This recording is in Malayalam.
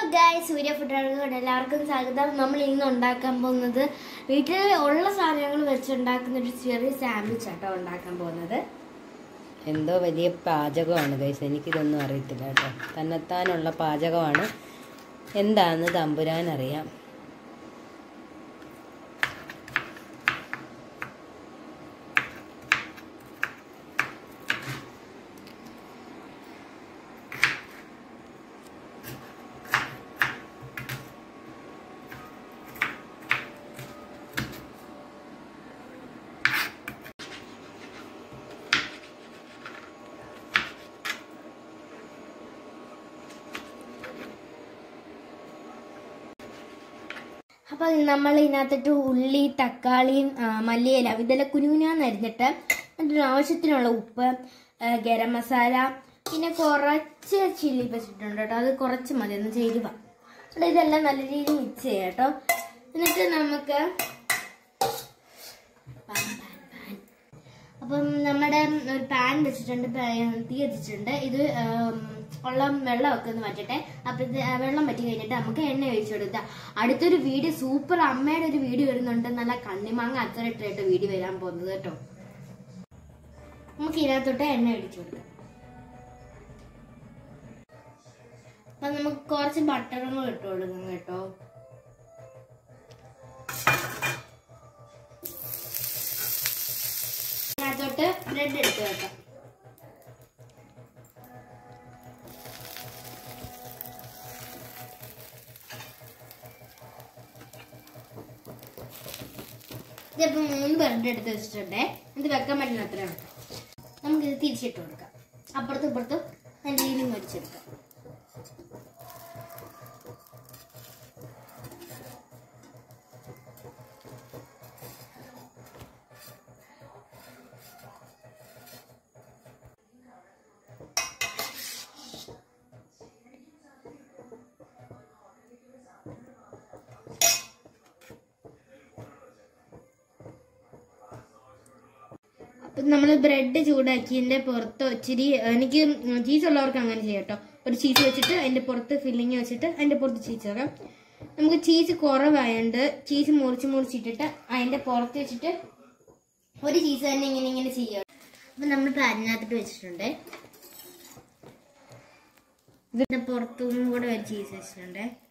guys, Surya Food എല്ലാവർക്കും സ്വാഗതം. നമ്മൾ ഇന്ന് ഉണ്ടാക്കാൻ പോകുന്നത് വീട്ടിൽ ഉള്ള സാധനങ്ങൾ വെച്ച് ഉണ്ടാക്കുന്ന ഒരു ചെറിയ സാൻഡ്വിച്ച് ആട്ടോ ഉണ്ടാക്കാൻ പോകുന്നത്. എന്തോ വലിയ പാചകമാണ് ഗൈസ്, എനിക്കിതൊന്നും അറിയത്തില്ല കേട്ടോ. തന്നെത്താനുള്ള പാചകമാണ്, എന്താണെന്ന് തമ്പുരാൻ അറിയാം. അപ്പോൾ നമ്മൾ ഇതിനകത്തിട്ട് ഉള്ളി, തക്കാളിയും മല്ലിയില ഇതെല്ലാം കുനുകുനാന്ന് അരിഞ്ഞിട്ട് അതിൻ്റെ ആവശ്യത്തിനുള്ള ഉപ്പ്, ഗരം മസാല, പിന്നെ കുറച്ച് ചില്ലി വെച്ചിട്ടുണ്ട് കേട്ടോ. അത് കുറച്ച് മതി, ഒന്ന് ചേരുവ. ഇതെല്ലാം നല്ല രീതിയിൽ മിക്സ് ചെയ്യാം കേട്ടോ. എന്നിട്ട് നമുക്ക് അപ്പം നമ്മുടെ ഒരു പാൻ വെച്ചിട്ടുണ്ട്, തീ വെച്ചിട്ടുണ്ട്. ഇത് വെള്ളമൊക്കെ ഒന്ന് വറ്റട്ടെ. അപ്പൊ ഇത് വെള്ളം വറ്റി കഴിഞ്ഞിട്ട് നമുക്ക് എണ്ണ ഒഴിച്ചു കൊടുക്കാം. അടുത്തൊരു വീഡിയോ, സൂപ്പർ അമ്മയുടെ ഒരു വീഡിയോ വരുന്നുണ്ട്, നല്ല കണ്ണിമാങ്ങ അച്ചറിട്ടായിട്ട് വീഡിയോ വരാൻ പോകുന്നത് കേട്ടോ. നമുക്ക് ഇതിനകത്തോട്ട് എണ്ണ ഒഴിച്ചു കൊടുക്കാം. അപ്പൊ നമുക്ക് കുറച്ച് ബട്ടറുകൾ ഇട്ട് കൊടുക്കാം കേട്ടോ. ഇതിനകത്തോട്ട് ബ്രെഡ് എടുത്ത് വെക്കാം. ഇതിപ്പോൾ 3 ബ്രെഡ് എടുത്ത് വെച്ചിട്ടുണ്ടേ. ഇത് വെക്കാൻ പറ്റുന്ന അത്രയാണ്. നമുക്കിത് തിരിച്ചിട്ട് കൊടുക്കാം. അപ്പുറത്തും ഇപ്പുറത്തും നല്ല രീതിയിൽ മരിച്ചെടുക്കാം. നമ്മൾ ബ്രെഡ് ചൂടാക്കിയതിന്റെ പുറത്ത് ഇച്ചിരി, എനിക്ക് ചീസ് ഉള്ളവർക്ക് അങ്ങനെ ചെയ്യാം കേട്ടോ. ഒരു ചീസ് വെച്ചിട്ട് അതിന്റെ പുറത്ത് ഫില്ലിങ് വെച്ചിട്ട് അതിന്റെ പുറത്ത് ചീസ് വെക്കാം. നമുക്ക് ചീസ് കുറവായതുകൊണ്ട് ചീസ് മുറിച്ചിട്ടിട്ട് അതിന്റെ പുറത്ത് വെച്ചിട്ട് ഒരു ചീസ് തന്നെ ഇങ്ങനെ ചെയ്യാം. അപ്പൊ നമ്മൾ പാനിനകത്തിട്ട് വെച്ചിട്ടുണ്ട്. ഇതിന്റെ പുറത്തും കൂടെ ഒരു ചീസ് വെച്ചിട്ടുണ്ട്.